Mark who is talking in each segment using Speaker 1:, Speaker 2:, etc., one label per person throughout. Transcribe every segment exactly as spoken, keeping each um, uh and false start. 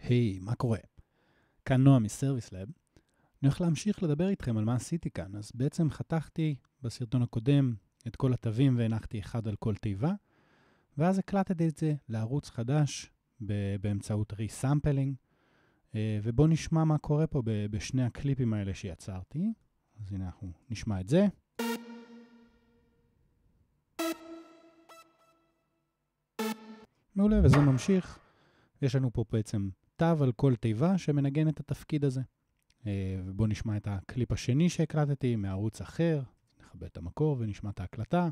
Speaker 1: היי, מה קורה? כאן נועה מסרוויס לב. אני הולך להמשיך לדבר איתכם על מה עשיתי כאן. אז בעצם חתכתי בסרטון הקודם את כל התווים והנחתי אחד על כל תיבה, ואז הקלטתי את זה לערוץ חדש באמצעות ריסמפלינג, ובואו נשמע מה קורה פה בשני הקליפים האלה שיצרתי. אז הנה אנחנו נשמע את זה. מעולה, וזה ממשיך. יש לנו פה בעצם תו על כל תיבה שמנגן את התפקיד הזה. ובואו נשמע את הקליפ השני שהקלטתי מערוץ אחר. נכבה את המקור ונשמע את ההקלטה.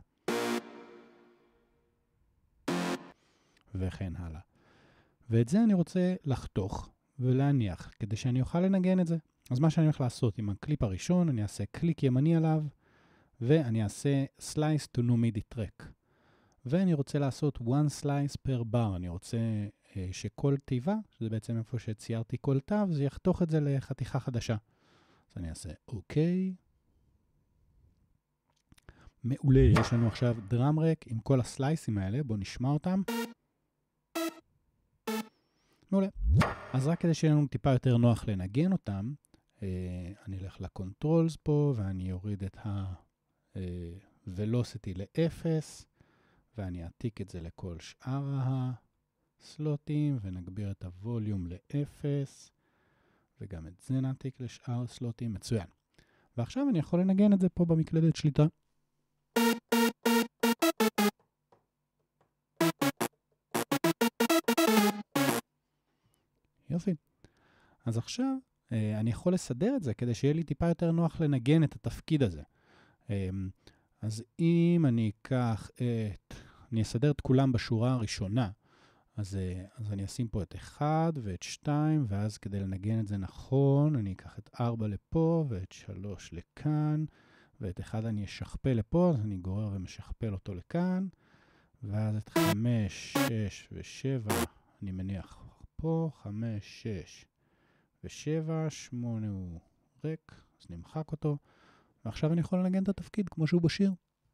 Speaker 1: וכן הלאה. ואת זה אני רוצה לחתוך ולהניח כדי שאני אוכל לנגן את זה. אז מה שאני הולך לעשות עם הקליפ הראשון, אני אעשה קליק ימני עליו, ואני אעשה slice to new midi track. ואני רוצה לעשות one slice per bar. אני רוצה אה, שכל תיבה, שזה בעצם איפה שציירתי כל תו, זה יחתוך את זה לחתיכה חדשה. אז אני אעשה אוקיי. מעולה, יש לנו עכשיו דראם רק עם כל הסלייסים האלה. בואו נשמע אותם. מעולה. אז רק כדי שיהיה לנו טיפה יותר נוח לנגן אותם, אה, אני אלך לקונטרולס פה, ואני אוריד את ה-velocity ל-אפס, ואני אעתיק את זה לכל שאר הסלוטים, ונגביר את הווליום ל-אפס, וגם את זה נעתיק לשאר הסלוטים. מצוין. ועכשיו אני יכול לנגן את זה פה במקלדת שליטה. יופי. אז עכשיו אה, אני יכול לסדר את זה כדי שיהיה לי טיפה יותר נוח לנגן את התפקיד הזה. אה, אז אם אני אקח את, אני אסדר את כולם בשורה הראשונה, אז, אה, אז אני אשים פה את אחד ואת שתיים, ואז כדי לנגן את זה נכון, אני אקח את ארבע לפה ואת שלוש לכאן, ואת אחד אני אשכפל לפה, אז אני גורר ומשכפל אותו לכאן, ואז את חמש, שש ושבע אני מניח פה, חמש, שש ושבע, שמונה הוא ריק, אז נמחק אותו, ועכשיו אני יכול לנגן את התפקיד כמו שהוא בשיר.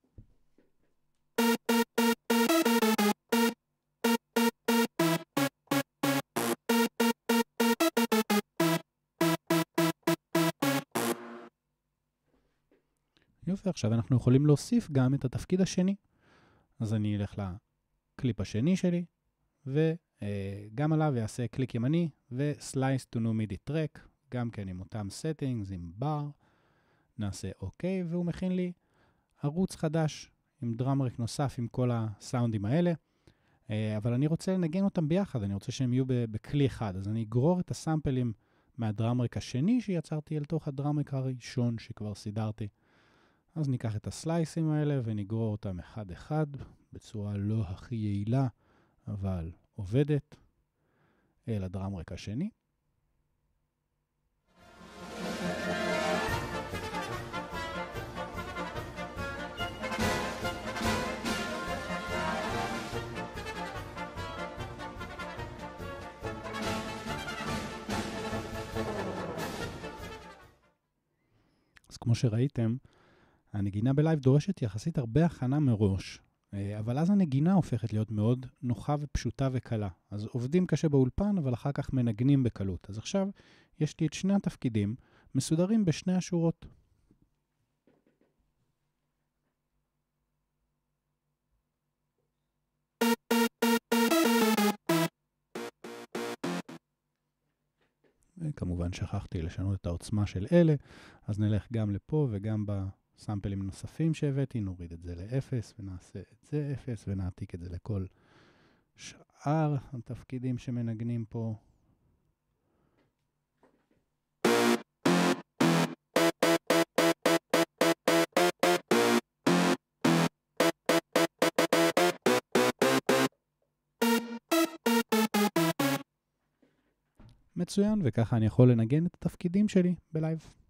Speaker 1: יופי, עכשיו אנחנו יכולים להוסיף גם את התפקיד השני. אז אני אלך לקליפ השני שלי, וגם עליו יעשה קליק ימני, ו-slice to new midi track, גם כן עם אותם settings, עם bar, נעשה אוקיי, והוא מכין לי ערוץ חדש, עם דראם רק נוסף, עם כל הסאונדים האלה, אבל אני רוצה לנגן אותם ביחד, אני רוצה שהם יהיו בכלי אחד, אז אני אגרור את הסאמפלים מהדראם רק השני שיצרתי אל תוך הדראם רק הראשון שכבר סידרתי. אז ניקח את הסלייסים האלה ונגרור אותם אחד אחד, בצורה לא הכי יעילה, אבל עובדת, אל הדראם רק השני. אז כמו שראיתם, הנגינה בלייב דורשת יחסית הרבה הכנה מראש, אבל אז הנגינה הופכת להיות מאוד נוחה ופשוטה וקלה. אז עובדים קשה באולפן, אבל אחר כך מנגנים בקלות. אז עכשיו יש לי את שני התפקידים מסודרים בשני השורות. וכמובן שכחתי לשנות את העוצמה של אלה, אז נלך גם לפה וגם בסאמפלים נוספים שהבאתי, נוריד את זה ל-אפס ונעשה את זה אפס ונעתיק את זה לכל שאר התפקידים שמנגנים פה. מצוין, וככה אני יכול לנגן את התפקידים שלי בלייב.